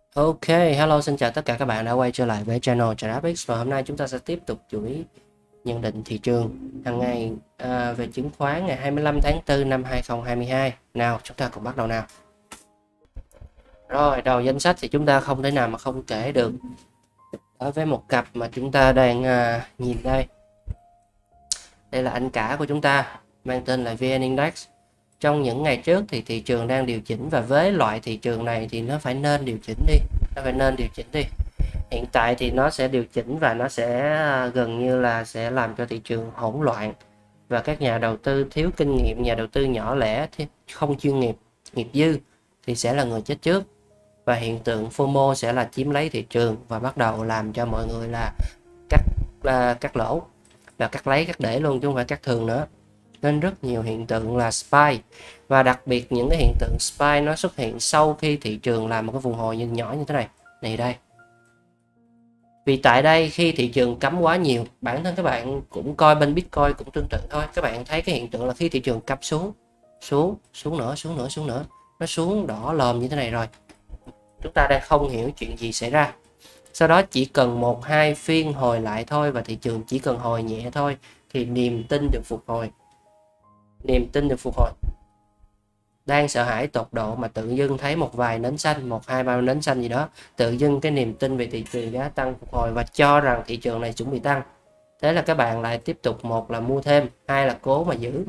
Ok, hello, xin chào tất cả các bạn đã quay trở lại với channel TradeupX, và hôm nay chúng ta sẽ tiếp tục chuỗi nhận định thị trường hàng ngày về chứng khoán ngày 25 tháng 4 năm 2022. Nào, chúng ta cùng bắt đầu nào. Rồi, đầu danh sách thì chúng ta không thể nào mà không kể được đối với một cặp mà chúng ta đang nhìn đây. Đây là anh cả của chúng ta, mang tên là VN Index. Trong những ngày trước thì thị trường đang điều chỉnh, và với loại thị trường này thì nó phải nên điều chỉnh đi. Hiện tại thì nó sẽ điều chỉnh và nó sẽ gần như là sẽ làm cho thị trường hỗn loạn, và các nhà đầu tư thiếu kinh nghiệm, nhà đầu tư nhỏ lẻ không chuyên nghiệp, nghiệp dư thì sẽ là người chết trước, và hiện tượng FOMO sẽ là chiếm lấy thị trường và bắt đầu làm cho mọi người là cắt cắt lỗ, và cắt lấy cắt để luôn chứ không phải cắt thường nữa. Nên rất nhiều hiện tượng là SPY, và đặc biệt những cái hiện tượng SPY nó xuất hiện sau khi thị trường làm một cái vùng hồi nhỏ như thế này đây. Vì tại đây khi thị trường cấm quá nhiều, bản thân các bạn cũng coi bên Bitcoin cũng tương tự thôi. Các bạn thấy cái hiện tượng là khi thị trường cắm xuống nữa, nó xuống đỏ lòm như thế này rồi, chúng ta đang không hiểu chuyện gì xảy ra. Sau đó chỉ cần 1-2 phiên hồi lại thôi, và thị trường chỉ cần hồi nhẹ thôi thì niềm tin được phục hồi. Đang sợ hãi tột độ mà tự dưng thấy một vài nến xanh, 1-2-3 nến xanh gì đó, tự dưng cái niềm tin về thị trường giá tăng phục hồi và cho rằng thị trường này chuẩn bị tăng. Thế là các bạn lại tiếp tục, một là mua thêm, hai là cố mà giữ,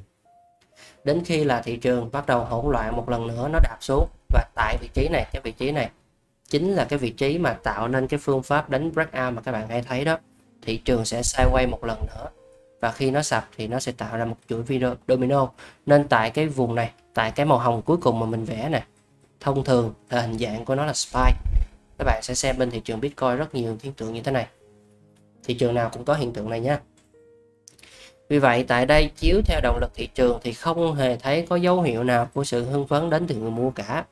đến khi là thị trường bắt đầu hỗn loạn một lần nữa, nó đạp xuống. Và tại vị trí này, cái vị trí này chính là cái vị trí mà tạo nên cái phương pháp đánh breakout mà các bạn hay thấy đó. Thị trường sẽ sideways một lần nữa, và khi nó sập thì nó sẽ tạo ra một chuỗi video domino. Nên tại cái vùng này, tại cái màu hồng cuối cùng mà mình vẽ nè, thông thường là hình dạng của nó là SPY. Các bạn sẽ xem bên thị trường Bitcoin rất nhiều hiện tượng như thế này, thị trường nào cũng có hiện tượng này nha. Vì vậy tại đây chiếu theo động lực thị trường thì không hề thấy có dấu hiệu nào của sự hưng phấn đến từ người mua cả.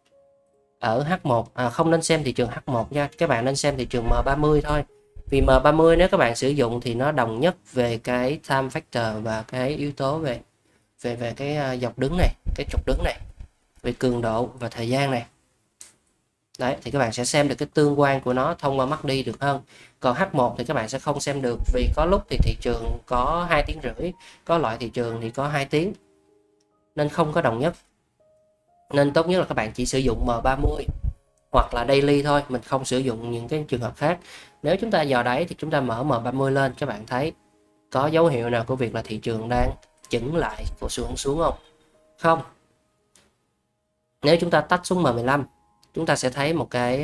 Ở H1 không nên xem thị trường H1 nha, các bạn nên xem thị trường M30 thôi. Vì M30 nếu các bạn sử dụng thì nó đồng nhất về cái time factor và cái yếu tố về cái dọc đứng này, cái trục đứng này, về cường độ và thời gian này. Đấy, thì các bạn sẽ xem được cái tương quan của nó thông qua mắt đi được hơn. Còn H1 thì các bạn sẽ không xem được, vì có lúc thì thị trường có 2,5 tiếng, có loại thị trường thì có 2 tiếng, nên không có đồng nhất. Nên tốt nhất là các bạn chỉ sử dụng M30 hoặc là daily thôi, mình không sử dụng những cái trường hợp khác. Nếu chúng ta dò đáy thì chúng ta mở M30 lên, các bạn thấy có dấu hiệu nào của việc là thị trường đang chững lại của xu hướng xuống không? Không. Nếu chúng ta tách xuống M15, chúng ta sẽ thấy một cái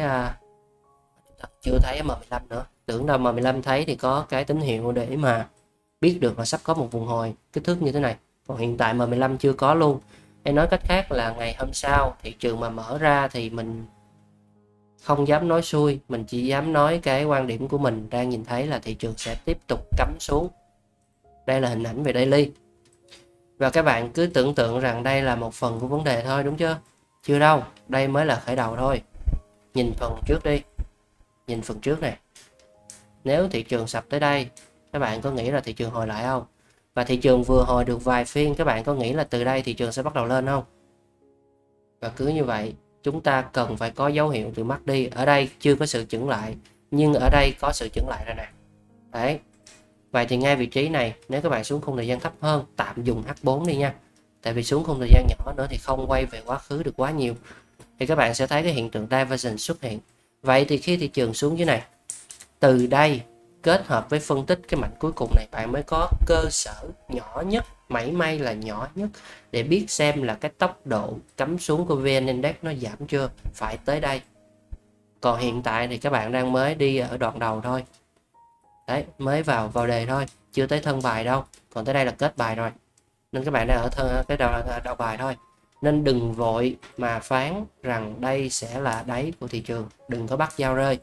chưa thấy M15 nữa, tưởng đâu M15 thấy thì có cái tín hiệu để mà biết được là sắp có một vùng hồi kích thước như thế này. Còn hiện tại M15 chưa có luôn. Hay nói cách khác là ngày hôm sau thị trường mà mở ra thì mình không dám nói xuôi, mình chỉ dám nói cái quan điểm của mình đang nhìn thấy là thị trường sẽ tiếp tục cắm xuống. Đây là hình ảnh về daily. Và các bạn cứ tưởng tượng rằng đây là một phần của vấn đề thôi, đúng chưa? Chưa đâu, đây mới là khởi đầu thôi. Nhìn phần trước đi, nhìn phần trước này. Nếu thị trường sập tới đây, các bạn có nghĩ là thị trường hồi lại không? Và thị trường vừa hồi được vài phiên, các bạn có nghĩ là từ đây thị trường sẽ bắt đầu lên không? Và cứ như vậy, chúng ta cần phải có dấu hiệu từ mắt đi. Ở đây chưa có sự chững lại, nhưng ở đây có sự chững lại rồi nè. Đấy. Vậy thì ngay vị trí này, nếu các bạn xuống khung thời gian thấp hơn, tạm dùng H4 đi nha. Tại vì xuống khung thời gian nhỏ nữa thì không quay về quá khứ được quá nhiều. Thì các bạn sẽ thấy cái hiện tượng divergence xuất hiện. Vậy thì khi thị trường xuống dưới này, từ đây kết hợp với phân tích cái mảnh cuối cùng này, bạn mới có cơ sở nhỏ nhất, mảy may là nhỏ nhất, để biết xem là cái tốc độ cắm xuống của VN Index nó giảm chưa, phải tới đây. Còn hiện tại thì các bạn đang mới đi ở đoạn đầu thôi. Đấy, mới vào đề thôi, chưa tới thân bài đâu, còn tới đây là kết bài rồi. Nên các bạn đang ở thân cái đầu bài thôi. Nên đừng vội mà phán rằng đây sẽ là đáy của thị trường, đừng có bắt dao rơi.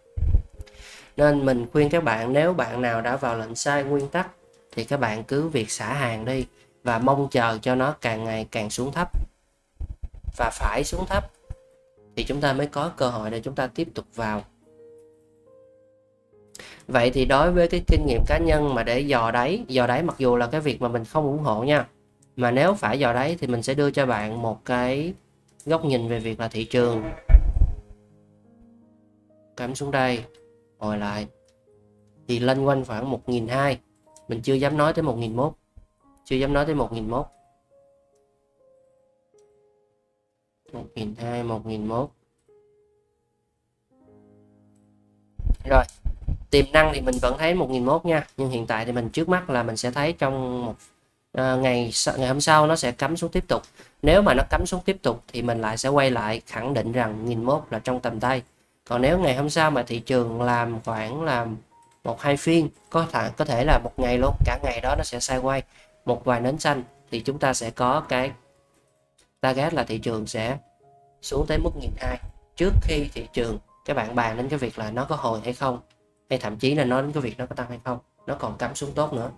Nên mình khuyên các bạn, nếu bạn nào đã vào lệnh sai nguyên tắc thì các bạn cứ việc xả hàng đi, và mong chờ cho nó càng ngày càng xuống thấp, và phải xuống thấp thì chúng ta mới có cơ hội để chúng ta tiếp tục vào. Vậy thì đối với cái kinh nghiệm cá nhân mà để dò đáy mặc dù là cái việc mà mình không ủng hộ nha, mà nếu phải dò đáy thì mình sẽ đưa cho bạn một cái góc nhìn về việc là thị trường cắm xuống đây, hồi lại thì lên quanh khoảng 1.200, mình chưa dám nói tới 1.001, chưa dám nói tới 1.001, 1.200, 1.001. Rồi, tiềm năng thì mình vẫn thấy 1.001 nha, nhưng hiện tại thì mình trước mắt là mình sẽ thấy trong một ngày hôm sau nó sẽ cắm xuống tiếp tục. Nếu mà nó cắm xuống tiếp tục thì mình lại sẽ quay lại khẳng định rằng 1.001 là trong tầm tay. Còn nếu ngày hôm sau mà thị trường làm khoảng là 1-2 phiên, có thể là một ngày luôn, cả ngày đó nó sẽ sideways một vài nến xanh, thì chúng ta sẽ có cái target là thị trường sẽ xuống tới mức 1.200 trước khi thị trường các bạn bàn đến cái việc là nó có hồi hay không, hay thậm chí là nói đến cái việc nó có tăng hay không, nó còn cắm xuống tốt nữa.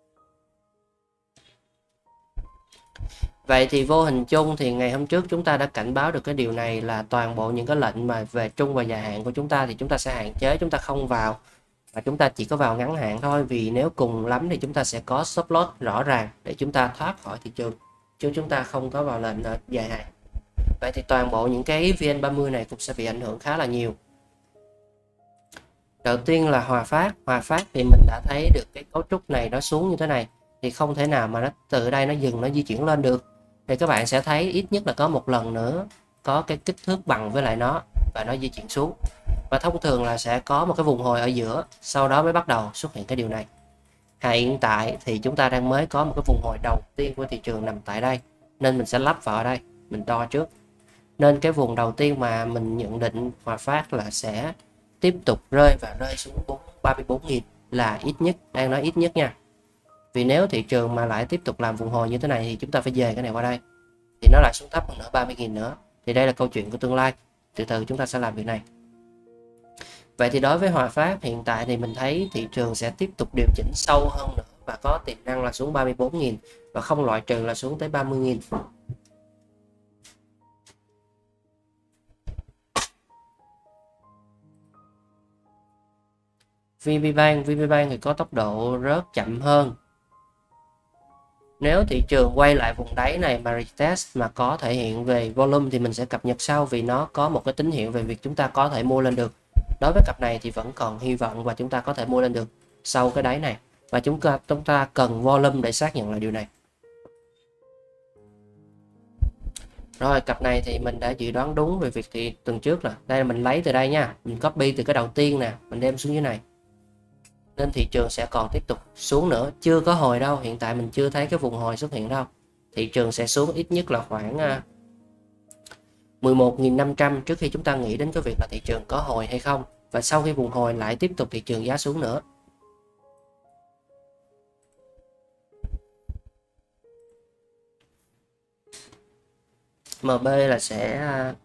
Vậy thì vô hình chung thì ngày hôm trước chúng ta đã cảnh báo được cái điều này, là toàn bộ những cái lệnh mà về trung và dài hạn của chúng ta thì chúng ta sẽ hạn chế, chúng ta không vào, và chúng ta chỉ có vào ngắn hạn thôi, vì nếu cùng lắm thì chúng ta sẽ có stop loss rõ ràng để chúng ta thoát khỏi thị trường, chứ chúng ta không có vào lệnh dài hạn. Vậy thì toàn bộ những cái VN30 này cũng sẽ bị ảnh hưởng khá là nhiều. Đầu tiên là Hòa Phát thì mình đã thấy được cái cấu trúc này nó xuống như thế này thì không thể nào mà nó từ đây nó dừng, nó di chuyển lên được, thì các bạn sẽ thấy ít nhất là có một lần nữa có cái kích thước bằng với lại nó và nó di chuyển xuống, và thông thường là sẽ có một cái vùng hồi ở giữa, sau đó mới bắt đầu xuất hiện cái điều này. Hiện tại thì chúng ta đang mới có một cái vùng hồi đầu tiên của thị trường nằm tại đây, nên mình sẽ lắp vào đây, mình đo trước. Nên cái vùng đầu tiên mà mình nhận định Hòa Phát là sẽ tiếp tục rơi và rơi xuống 34.000 là ít nhất, đang nói ít nhất nha. Vì nếu thị trường mà lại tiếp tục làm vùng hồi như thế này thì chúng ta phải về cái này qua đây, thì nó lại xuống thấp hơn nữa 30.000 nữa. Thì đây là câu chuyện của tương lai, từ từ chúng ta sẽ làm việc này. Vậy thì đối với Hòa Phát hiện tại thì mình thấy thị trường sẽ tiếp tục điều chỉnh sâu hơn nữa và có tiềm năng là xuống 34.000 và không loại trừ là xuống tới 30.000. VPBank thì có tốc độ rớt chậm hơn. Nếu thị trường quay lại vùng đáy này mà retest mà có thể hiện về volume thì mình sẽ cập nhật sau, vì nó có một cái tín hiệu về việc chúng ta có thể mua lên được. Đối với cặp này thì vẫn còn hy vọng và chúng ta có thể mua lên được sau cái đáy này, và chúng ta cần volume để xác nhận lại điều này. Rồi, cặp này thì mình đã dự đoán đúng về việc thì tuần trước là đây, là mình lấy từ đây nha, mình copy từ cái đầu tiên nè, mình đem xuống dưới này, nên thị trường sẽ còn tiếp tục xuống nữa, chưa có hồi đâu, hiện tại mình chưa thấy cái vùng hồi xuất hiện đâu. Thị trường sẽ xuống ít nhất là khoảng 11.500 trước khi chúng ta nghĩ đến cái việc là thị trường có hồi hay không, và sau khi vùng hồi lại tiếp tục thị trường giá xuống nữa. MB là sẽ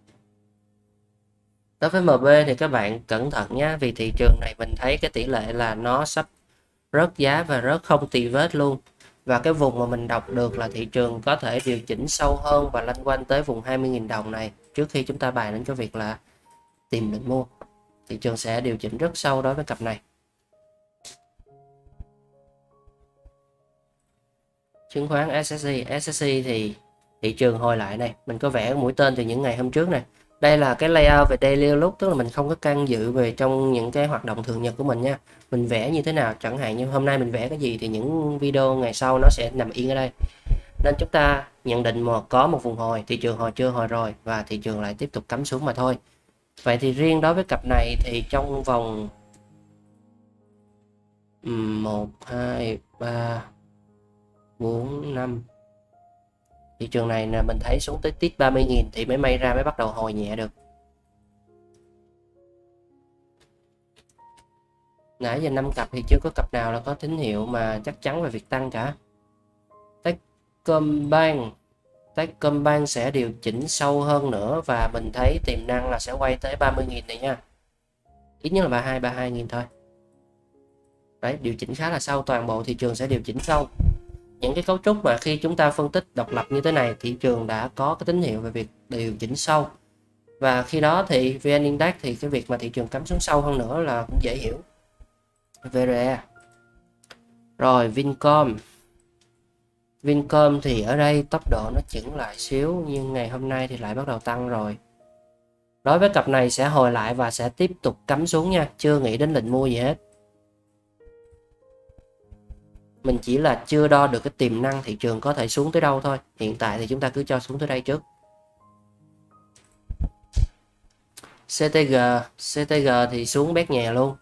đối với MB thì các bạn cẩn thận nhé, vì thị trường này mình thấy cái tỷ lệ là nó sắp rớt giá và rớt không tì vết luôn, và cái vùng mà mình đọc được là thị trường có thể điều chỉnh sâu hơn và lanh quanh tới vùng 20.000 đồng này trước khi chúng ta bàn đến cái việc là tìm định mua. Thị trường sẽ điều chỉnh rất sâu đối với cặp này. Chứng khoán SSC thì thị trường hồi lại này, mình có vẽ mũi tên từ những ngày hôm trước này. Đây là cái layout về daily lúc, tức là mình không có can dự về trong những cái hoạt động thường nhật của mình nha. Mình vẽ như thế nào, chẳng hạn như hôm nay mình vẽ cái gì thì những video ngày sau nó sẽ nằm yên ở đây. Nên chúng ta nhận định mà có một vùng hồi, thị trường hồi chưa hồi rồi và thị trường lại tiếp tục cắm xuống mà thôi. Vậy thì riêng đối với cặp này thì trong vòng 1, 2, 3, 4, 5, thị trường này là mình thấy xuống tới tít 30.000 thì mới may ra mới bắt đầu hồi nhẹ được. Nãy giờ 5 cặp thì chưa có cặp nào là có tín hiệu mà chắc chắn về việc tăng cả. Techcombank sẽ điều chỉnh sâu hơn nữa và mình thấy tiềm năng là sẽ quay tới 30.000 này nha. Ít nhất là 32.000 thôi. Đấy, điều chỉnh khá là sâu, toàn bộ thị trường sẽ điều chỉnh sâu. Những cái cấu trúc mà khi chúng ta phân tích độc lập như thế này, thị trường đã có cái tín hiệu về việc điều chỉnh sâu. Và khi đó thì VN Index thì cái việc mà thị trường cắm xuống sâu hơn nữa là cũng dễ hiểu. VRE. Rồi Vincom thì ở đây tốc độ nó chững lại xíu, nhưng ngày hôm nay thì lại bắt đầu tăng rồi. Đối với cặp này sẽ hồi lại và sẽ tiếp tục cắm xuống nha, chưa nghĩ đến lệnh mua gì hết. Mình chỉ là chưa đo được cái tiềm năng thị trường có thể xuống tới đâu thôi. Hiện tại thì chúng ta cứ cho xuống tới đây trước. CTG thì xuống bét nhè luôn.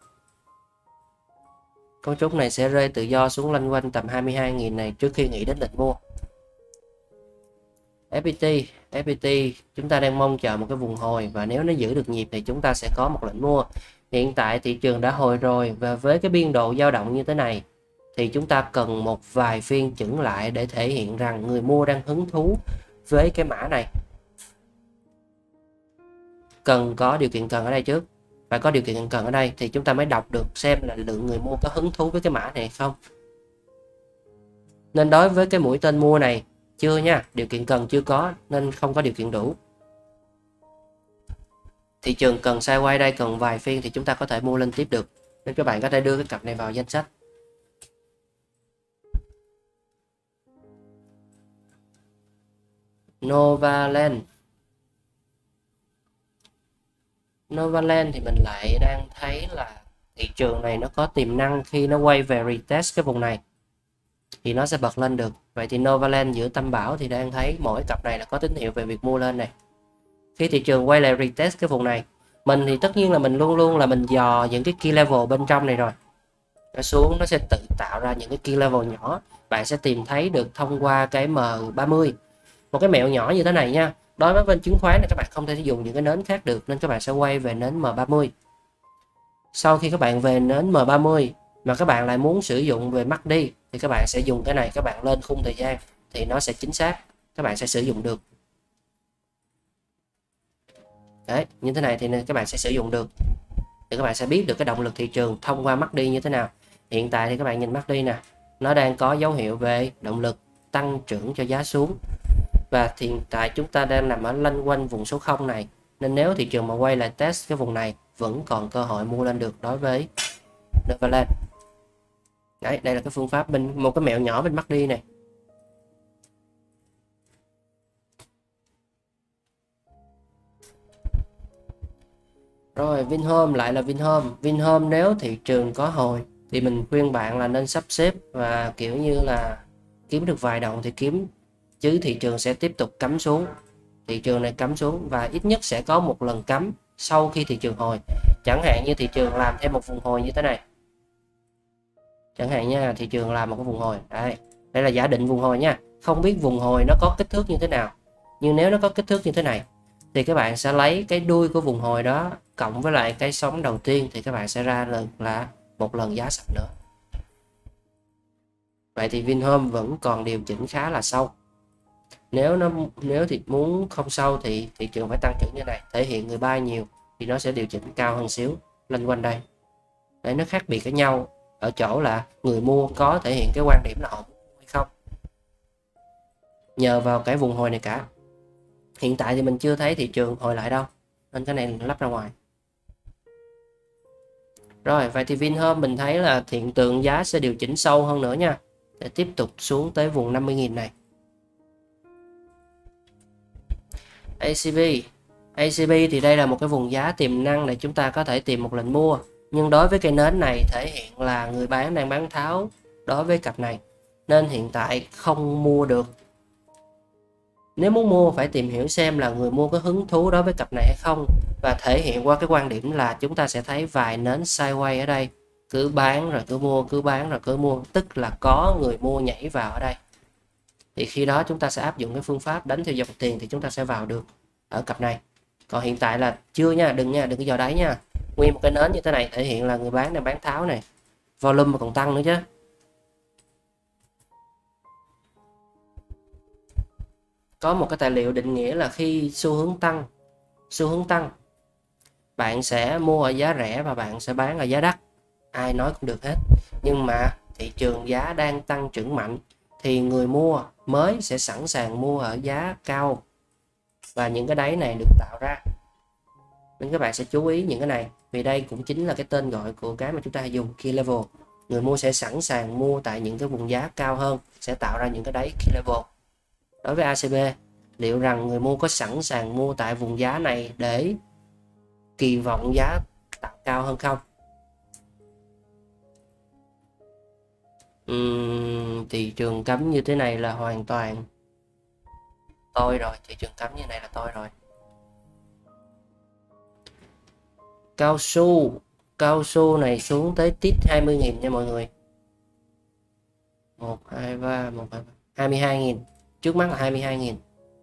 Cấu trúc này sẽ rơi tự do xuống loanh quanh tầm 22.000 này trước khi nghĩ đến lệnh mua. FPT chúng ta đang mong chờ một cái vùng hồi, và nếu nó giữ được nhịp thì chúng ta sẽ có một lệnh mua. Hiện tại thị trường đã hồi rồi, và với cái biên độ dao động như thế này thì chúng ta cần một vài phiên chững lại để thể hiện rằng người mua đang hứng thú với cái mã này. Cần có điều kiện cần ở đây trước, phải có điều kiện cần ở đây thì chúng ta mới đọc được xem là lượng người mua có hứng thú với cái mã này hay không. Nên đối với cái mũi tên mua này chưa nha, điều kiện cần chưa có nên không có điều kiện đủ. Thị trường cần sideways đây, cần vài phiên thì chúng ta có thể mua lên tiếp được, nên các bạn có thể đưa cái cặp này vào danh sách. Novaland thì mình lại đang thấy là thị trường này nó có tiềm năng khi nó quay về retest cái vùng này thì nó sẽ bật lên được. Vậy thì Novaland giữa tam bảo thì đang thấy mỗi cặp này là có tín hiệu về việc mua lên này. Khi thị trường quay lại retest cái vùng này, mình thì tất nhiên là mình luôn luôn là mình dò những cái key level bên trong này rồi. Nó xuống nó sẽ tự tạo ra những cái key level nhỏ. Bạn sẽ tìm thấy được thông qua cái M30. Một cái mẹo nhỏ như thế này nha. Đối với bên chứng khoán này các bạn không thể dùng những cái nến khác được, nên các bạn sẽ quay về nến M30. Sau khi các bạn về nến M30 mà các bạn lại muốn sử dụng về MACD thì các bạn sẽ dùng cái này, các bạn lên khung thời gian thì nó sẽ chính xác, các bạn sẽ sử dụng được. Đấy, như thế này thì các bạn sẽ sử dụng được. Thì các bạn sẽ biết được cái động lực thị trường thông qua MACD như thế nào. Hiện tại thì các bạn nhìn MACD nè, nó đang có dấu hiệu về động lực tăng trưởng cho giá xuống. Và hiện tại chúng ta đang nằm ở loanh quanh vùng số 0 này, nên nếu thị trường mà quay lại test cái vùng này vẫn còn cơ hội mua lên được đối với Novaland. Đấy, đây là cái phương pháp bên một cái mẹo nhỏ bên MACD này. Rồi Vinhome, lại là Vinhome nếu thị trường có hồi thì mình khuyên bạn là nên sắp xếp và kiểu như là kiếm được vài đồng thì kiếm, chứ thị trường sẽ tiếp tục cắm xuống. Thị trường này cắm xuống và ít nhất sẽ có một lần cắm sau khi thị trường hồi. Chẳng hạn như thị trường làm thêm một vùng hồi như thế này. Chẳng hạn nha, thị trường làm một cái vùng hồi. Đây là giả định vùng hồi nha. Không biết vùng hồi nó có kích thước như thế nào. Nhưng nếu nó có kích thước như thế này thì các bạn sẽ lấy cái đuôi của vùng hồi đó cộng với lại cái sóng đầu tiên thì các bạn sẽ ra là một lần giá sập nữa. Vậy thì Vinhome vẫn còn điều chỉnh khá là sâu. Nếu thì muốn không sâu thì thị trường phải tăng trưởng như này, thể hiện người buy nhiều thì nó sẽ điều chỉnh cao hơn xíu lên quanh đây. Đấy, nó khác biệt với nhau ở chỗ là người mua có thể hiện cái quan điểm là họ mua hay không nhờ vào cái vùng hồi này cả. Hiện tại thì mình chưa thấy thị trường hồi lại đâu, nên cái này lắp ra ngoài. Rồi vậy thì Vinhome mình thấy là hiện tượng giá sẽ điều chỉnh sâu hơn nữa nha, để tiếp tục xuống tới vùng 50.000 này. ACB thì đây là một cái vùng giá tiềm năng để chúng ta có thể tìm một lệnh mua, nhưng đối với cây nến này thể hiện là người bán đang bán tháo đối với cặp này, nên hiện tại không mua được. Nếu muốn mua phải tìm hiểu xem là người mua có hứng thú đối với cặp này hay không, và thể hiện qua cái quan điểm là chúng ta sẽ thấy vài nến sideways ở đây, cứ bán rồi cứ mua, cứ bán rồi cứ mua, tức là có người mua nhảy vào ở đây. Thì khi đó chúng ta sẽ áp dụng cái phương pháp đánh theo dòng tiền thì chúng ta sẽ vào được ở cặp này. Còn hiện tại là chưa nha, đừng có dò đáy nha. Nguyên một cái nến như thế này thể hiện là người bán đang bán tháo này, volume mà còn tăng nữa chứ. Có một cái tài liệu định nghĩa là khi xu hướng tăng bạn sẽ mua ở giá rẻ và bạn sẽ bán ở giá đắt, ai nói cũng được hết. Nhưng mà thị trường giá đang tăng trưởng mạnh thì người mua mới sẽ sẵn sàng mua ở giá cao, và những cái đáy này được tạo ra, nên các bạn sẽ chú ý những cái này, vì đây cũng chính là cái tên gọi của cái mà chúng ta hay dùng key level. Người mua sẽ sẵn sàng mua tại những cái vùng giá cao hơn, sẽ tạo ra những cái đáy key level. Đối với ACB, liệu rằng người mua có sẵn sàng mua tại vùng giá này để kỳ vọng giá tạo cao hơn không? Thị trường cấm như thế này là hoàn toàn tôi rồi, thị trường cấm như này là tôi rồi. Cao su này xuống tới tít 20.000 nha mọi người. 1 2 3 1 2 3 22.000, trước mắt là 22.000.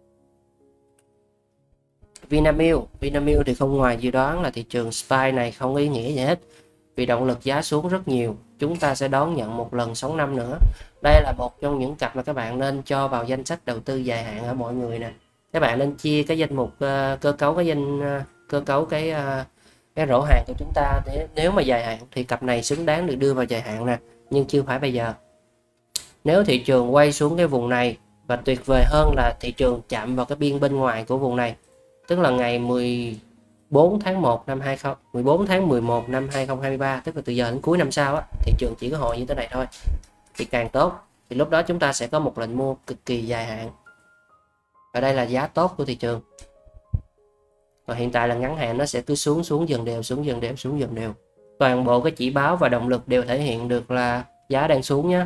Vinamilk thì không ngoài dự đoán là thị trường SPY này không có ý nghĩa gì hết, vì động lực giá xuống rất nhiều. Chúng ta sẽ đón nhận một lần sóng năm nữa. Đây là một trong những cặp mà các bạn nên cho vào danh sách đầu tư dài hạn ở mọi người nè. Các bạn nên chia cái danh mục cơ cấu cái rổ hàng của chúng ta, để nếu mà dài hạn thì cặp này xứng đáng được đưa vào dài hạn nè, nhưng chưa phải bây giờ. Nếu thị trường quay xuống cái vùng này, và tuyệt vời hơn là thị trường chạm vào cái biên bên ngoài của vùng này, tức là ngày 14 tháng 1 năm 14 tháng 11 năm 2023, tức là từ giờ đến cuối năm sau á, thị trường chỉ có hồi như thế này thôi thì càng tốt. Thì lúc đó chúng ta sẽ có một lệnh mua cực kỳ dài hạn, và đây là giá tốt của thị trường. Còn hiện tại là ngắn hạn nó sẽ cứ xuống dần đều, xuống dần đều. Toàn bộ cái chỉ báo và động lực đều thể hiện được là giá đang xuống nhé.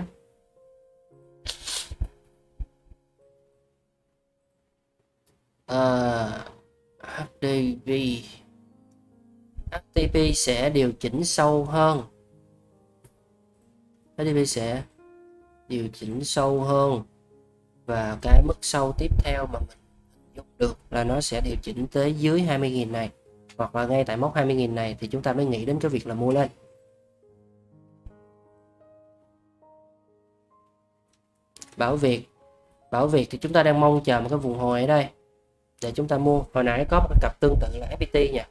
HDP sẽ điều chỉnh sâu hơn. HDP sẽ điều chỉnh sâu hơn, và cái mức sâu tiếp theo mà mình dùng được là nó sẽ điều chỉnh tới dưới 20.000 này, hoặc là ngay tại mốc 20.000 này thì chúng ta mới nghĩ đến cái việc là mua lên. Bảo Việt thì chúng ta đang mong chờ một cái vùng hồi ở đây để chúng ta mua. Hồi nãy có một cái cặp tương tự là FPT nha.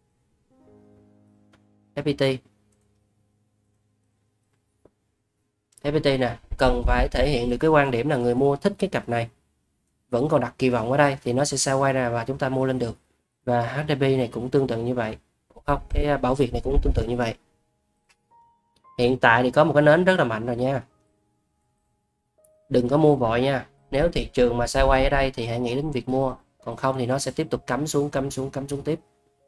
FPT nè, cần phải thể hiện được cái quan điểm là người mua thích cái cặp này, vẫn còn đặt kỳ vọng ở đây thì nó sẽ sao quay ra và chúng ta mua lên được. Và HDP này cũng tương tự như vậy, không, cái Bảo Việt này cũng tương tự như vậy. Hiện tại thì có một cái nến rất là mạnh rồi nha, đừng có mua vội nha. Nếu thị trường mà sao quay ở đây thì hãy nghĩ đến việc mua, còn không thì nó sẽ tiếp tục cắm xuống tiếp.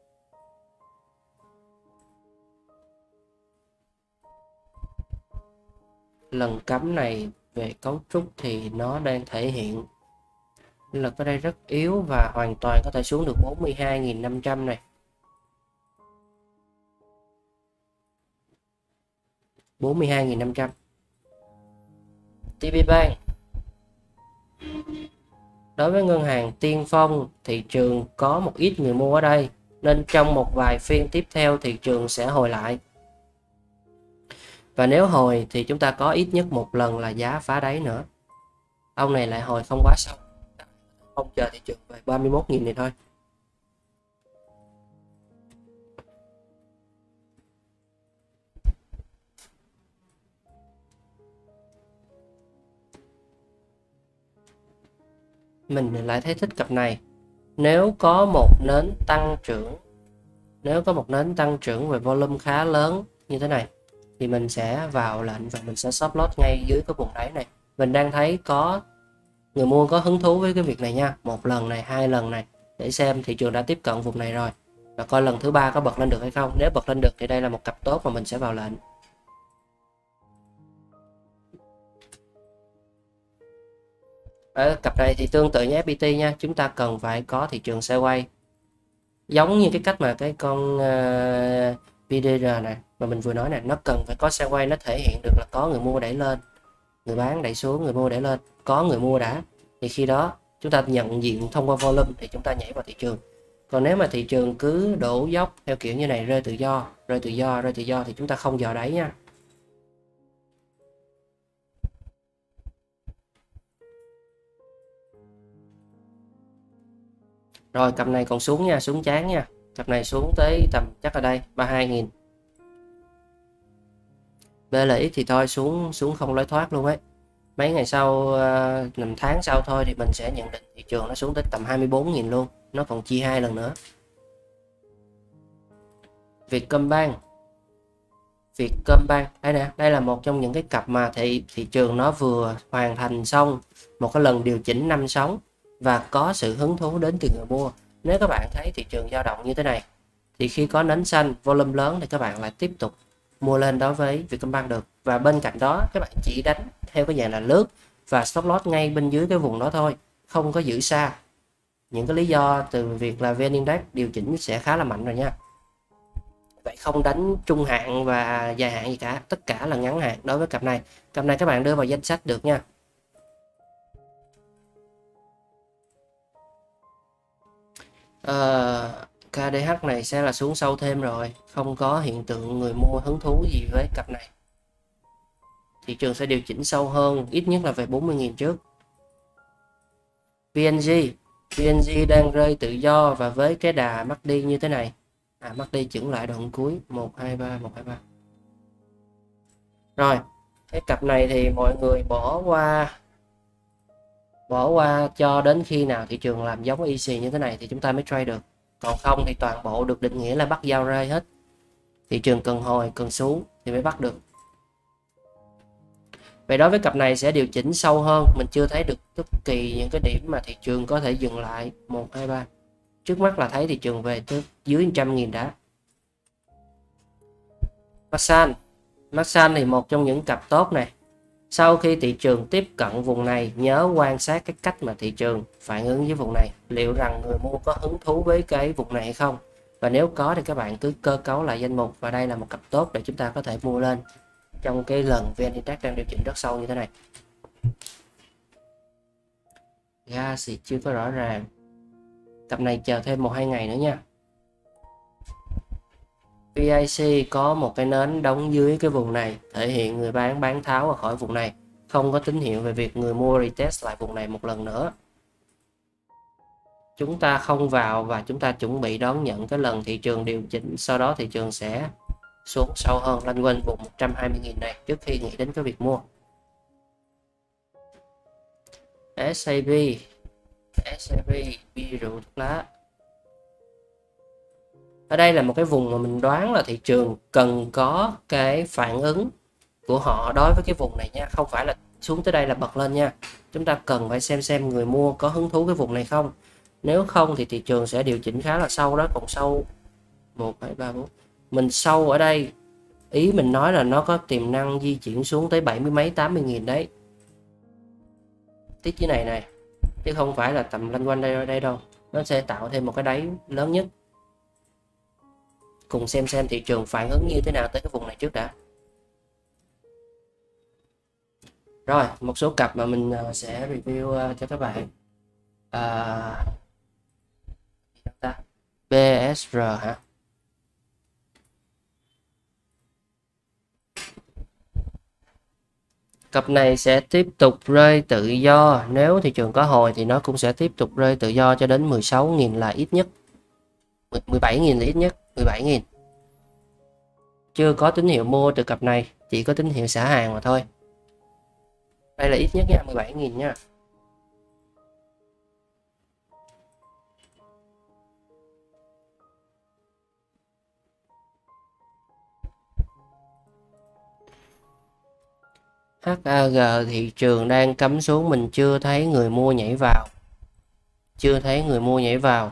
Lần cắm này về cấu trúc thì nó đang thể hiện lực ở đây rất yếu, và hoàn toàn có thể xuống được 42.500 này. 42.500. TPBank, đối với ngân hàng tiên phong, thị trường có một ít người mua ở đây, nên trong một vài phiên tiếp theo thị trường sẽ hồi lại. Và nếu hồi thì chúng ta có ít nhất một lần là giá phá đáy nữa. Ông này lại hồi không quá sâu, không chờ thị trường về 31.000 này thôi. Mình lại thấy thích cặp này. Nếu có một nến tăng trưởng về volume khá lớn như thế này thì mình sẽ vào lệnh và mình sẽ stop loss ngay dưới cái vùng đáy này. Mình đang thấy có người mua có hứng thú với cái việc này nha, một lần này, hai lần này, để xem thị trường đã tiếp cận vùng này rồi và coi lần thứ ba có bật lên được hay không. Nếu bật lên được thì đây là một cặp tốt mà mình sẽ vào lệnh. Ở cặp này thì tương tự như FPT nha, chúng ta cần phải có thị trường sideways, giống như cái cách mà cái con PDR này mà mình vừa nói này, nó cần phải có sideways, nó thể hiện được là có người mua đẩy lên, người bán đẩy xuống, người mua đẩy lên, có người mua đã, thì khi đó chúng ta nhận diện thông qua volume thì chúng ta nhảy vào thị trường. Còn nếu mà thị trường cứ đổ dốc theo kiểu như này, rơi tự do thì chúng ta không dò đáy nha. Rồi cặp này còn xuống nha, xuống chán nha. Cặp này xuống tới tầm chắc ở đây 32.000. BLX thì thôi, xuống không lối thoát luôn ấy. Mấy ngày sau, năm tháng sau thôi thì mình sẽ nhận định thị trường nó xuống tới tầm 24.000 luôn, nó còn chia hai lần nữa. Vietcombank đây nè, đây là một trong những cái cặp mà thị trường nó vừa hoàn thành xong một cái lần điều chỉnh năm sóng và có sự hứng thú đến từ người mua. Nếu các bạn thấy thị trường dao động như thế này thì khi có nến xanh volume lớn thì các bạn lại tiếp tục mua lên đối với Vietcombank được. Và bên cạnh đó các bạn chỉ đánh theo cái dạng là lướt và stop loss ngay bên dưới cái vùng đó thôi, không có giữ xa. Những cái lý do từ việc là VN Index điều chỉnh sẽ khá là mạnh rồi nha. Vậy không đánh trung hạn và dài hạn gì cả, tất cả là ngắn hạn đối với cặp này. Cặp này các bạn đưa vào danh sách được nha. KDH này sẽ là xuống sâu thêm rồi, không có hiện tượng người mua hứng thú gì với cặp này. Thị trường sẽ điều chỉnh sâu hơn, ít nhất là về 40.000 trước. VNG đang rơi tự do và với cái đà mắc đi như thế này, mắc đi chững lại đoạn cuối 123. Rồi cái cặp này thì mọi người bỏ qua cho đến khi nào thị trường làm giống easy như thế này thì chúng ta mới trade được, còn không thì toàn bộ được định nghĩa là bắt giao rơi hết. Thị trường cần hồi cần xuống thì mới bắt được. Vậy đối với cặp này sẽ điều chỉnh sâu hơn, mình chưa thấy được bất kỳ những cái điểm mà thị trường có thể dừng lại 123. Trước mắt là thấy thị trường về tới dưới 100.000 đã. Masan thì một trong những cặp tốt này. Sau khi thị trường tiếp cận vùng này, nhớ quan sát cái cách mà thị trường phản ứng với vùng này, liệu rằng người mua có hứng thú với cái vùng này hay không. Và nếu có thì các bạn cứ cơ cấu lại danh mục, và đây là một cặp tốt để chúng ta có thể mua lên trong cái lần VN Index đang điều chỉnh rất sâu như thế này. Gas thì chưa có rõ ràng, cặp này chờ thêm 1-2 ngày nữa nha. PIC có một cái nến đóng dưới cái vùng này, thể hiện người bán tháo ra khỏi vùng này, không có tín hiệu về việc người mua retest lại vùng này một lần nữa. Chúng ta không vào và chúng ta chuẩn bị đón nhận cái lần thị trường điều chỉnh, sau đó thị trường sẽ xuống sâu hơn lên quanh vùng 120.000 này trước khi nghĩ đến cái việc mua. SAB bia rượu thuốc lá. Ở đây là một cái vùng mà mình đoán là thị trường cần có cái phản ứng của họ đối với cái vùng này nha, không phải là xuống tới đây là bật lên nha. Chúng ta cần phải xem người mua có hứng thú cái vùng này không. Nếu không thì thị trường sẽ điều chỉnh khá là sâu đó, còn sâu 1, 2, 3, 4. Mình sâu ở đây, ý mình nói là nó có tiềm năng di chuyển xuống tới 70 mấy 80.000 đấy. Tiết dưới này chứ không phải là tầm lanh quanh đây đâu. Nó sẽ tạo thêm một cái đáy lớn nhất. Cùng xem thị trường phản ứng như thế nào tới cái vùng này trước đã. Rồi một số cặp mà mình sẽ review cho các bạn. BSR hả? Cặp này sẽ tiếp tục rơi tự do, nếu thị trường có hồi thì nó cũng sẽ tiếp tục rơi tự do cho đến 16.000 là ít nhất, 17.000 là ít nhất, 17.000. Chưa có tín hiệu mua từ cặp này, chỉ có tín hiệu xả hàng mà thôi. Đây là ít nhất nha, 17.000 nha. HAG thị trường đang cắm xuống, mình chưa thấy người mua nhảy vào.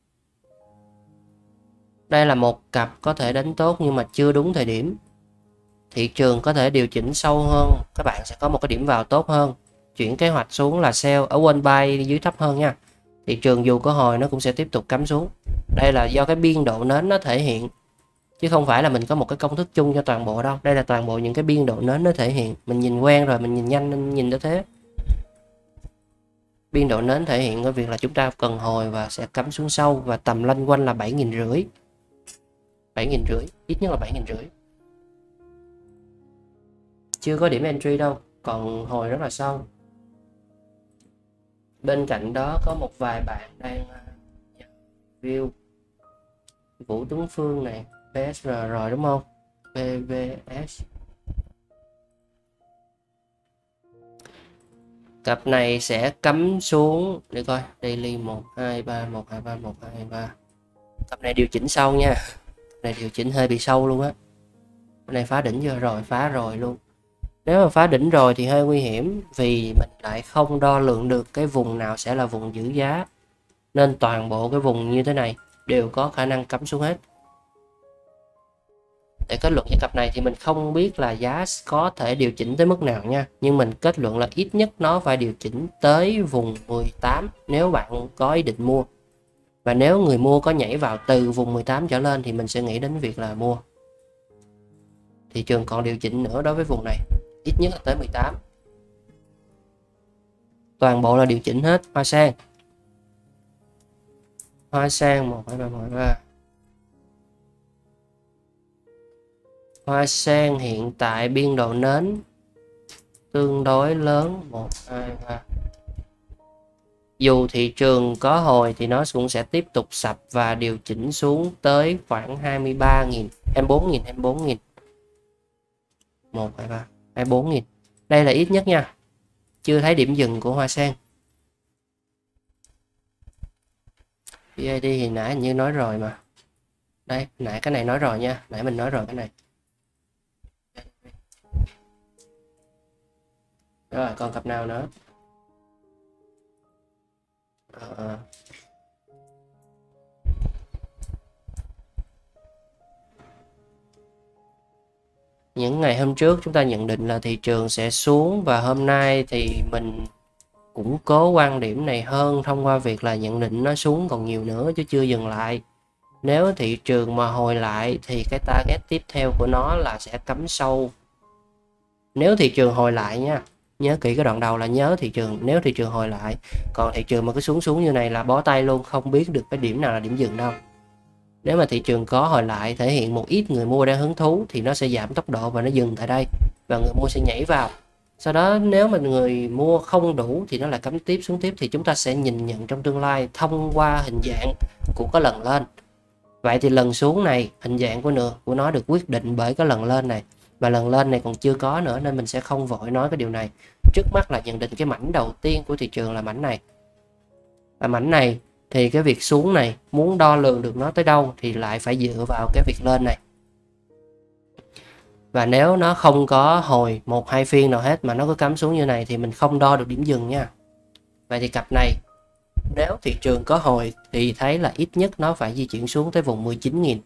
Đây là một cặp có thể đánh tốt nhưng mà chưa đúng thời điểm. Thị trường có thể điều chỉnh sâu hơn, các bạn sẽ có một cái điểm vào tốt hơn. Chuyển kế hoạch xuống là sell, ở quên buy dưới thấp hơn nha. Thị trường dù có hồi nó cũng sẽ tiếp tục cắm xuống. Đây là do cái biên độ nến nó thể hiện, chứ không phải là mình có một cái công thức chung cho toàn bộ đâu. Đây là toàn bộ những cái biên độ nến nó thể hiện. Mình nhìn quen rồi, mình nhìn nhanh nên nhìn nó thế. Biên độ nến thể hiện cái việc là chúng ta cần hồi và sẽ cắm xuống sâu, và tầm lanh quanh là 7.500. 7.500, ít nhất là 7.500. Chưa có điểm entry đâu, còn hồi rất là sâu. Bên cạnh đó có một vài bạn đang view Vũ Tuấn Phương này, PSR rồi đúng không? PVS. Cặp này sẽ cắm xuống để coi daily 123 123 123. Cặp này điều chỉnh sâu nha. Cặp này điều chỉnh hơi bị sâu luôn á. Cặp này phá đỉnh chưa? Rồi, phá rồi luôn. Nếu mà phá đỉnh rồi thì hơi nguy hiểm, vì mình lại không đo lường được cái vùng nào sẽ là vùng giữ giá, nên toàn bộ cái vùng như thế này đều có khả năng cắm xuống hết. Để kết luận với cặp này thì mình không biết là giá có thể điều chỉnh tới mức nào nha, nhưng mình kết luận là ít nhất nó phải điều chỉnh tới vùng 18 nếu bạn có ý định mua. Và nếu người mua có nhảy vào từ vùng 18 trở lên thì mình sẽ nghĩ đến việc là mua. Thị trường còn điều chỉnh nữa đối với vùng này, ít nhất là tới 18. Toàn bộ là điều chỉnh hết. Hoa sen, hoa sen 1 2 3 1 2 3. Hoa sen hiện tại biên độ nến tương đối lớn 1 2 3. Dù thị trường có hồi thì nó cũng sẽ tiếp tục sập và điều chỉnh xuống tới khoảng 23.000, 24.000, 24.000. 1 2 3 24.000. Đây là ít nhất nha. Chưa thấy điểm dừng của hoa sen. BID thì nãy hình như nói rồi mà. Đây, nãy cái này nói rồi nha, nãy mình nói rồi cái này. Rồi, còn cặp nào nữa? Những ngày hôm trước chúng ta nhận định là thị trường sẽ xuống, và hôm nay thì mình củng cố quan điểm này hơn thông qua việc là nhận định nó xuống còn nhiều nữa chứ chưa dừng lại. Nếu thị trường mà hồi lại thì cái target tiếp theo của nó là sẽ cắm sâu. Nếu thị trường hồi lại nha, nhớ kỹ cái đoạn đầu là nhớ thị trường, nếu thị trường hồi lại. Còn thị trường mà cứ xuống như này là bó tay luôn, không biết được cái điểm nào là điểm dừng đâu. Nếu mà thị trường có hồi lại, thể hiện một ít người mua đang hứng thú thì nó sẽ giảm tốc độ và nó dừng tại đây, và người mua sẽ nhảy vào. Sau đó nếu mà người mua không đủ thì nó lại cắm tiếp xuống tiếp, thì chúng ta sẽ nhìn nhận trong tương lai thông qua hình dạng của cái lần lên. Vậy thì lần xuống này, hình dạng của nó được quyết định bởi cái lần lên này, và lần lên này còn chưa có nữa nên mình sẽ không vội nói cái điều này. Trước mắt là nhận định cái mảnh đầu tiên của thị trường là mảnh này. Và mảnh này thì cái việc xuống này muốn đo lường được nó tới đâu thì lại phải dựa vào cái việc lên này. Và nếu nó không có hồi 1-2 phiên nào hết mà nó cứ cắm xuống như này thì mình không đo được điểm dừng nha. Vậy thì cặp này nếu thị trường có hồi thì thấy là ít nhất nó phải di chuyển xuống tới vùng 19.000.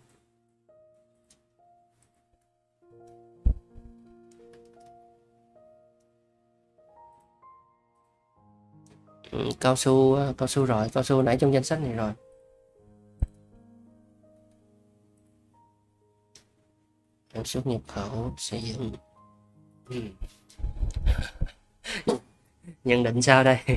Cao su rồi, cao su nãy trong danh sách này rồi. Sản xuất nhập khẩu xây dựng. Nhận định sao đây?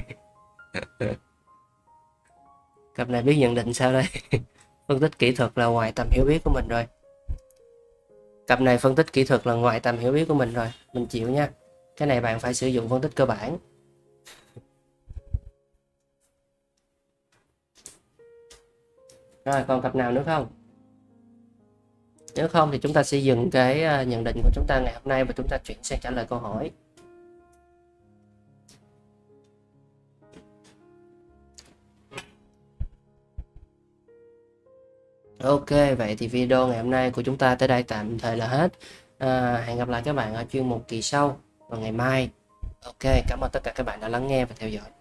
Cặp này biết nhận định sao đây? Phân tích kỹ thuật là ngoài tầm hiểu biết của mình rồi. Cặp này phân tích kỹ thuật là ngoài tầm hiểu biết của mình rồi, mình chịu nha. Cái này bạn phải sử dụng phân tích cơ bản. Rồi, còn cặp nào nữa không? Nếu không thì chúng ta sẽ dừng cái nhận định của chúng ta ngày hôm nay và chúng ta chuyển sang trả lời câu hỏi. Ok, vậy thì video ngày hôm nay của chúng ta tới đây tạm thời là hết. Hẹn gặp lại các bạn ở chuyên mục kỳ sau vào ngày mai. Ok, cảm ơn tất cả các bạn đã lắng nghe và theo dõi.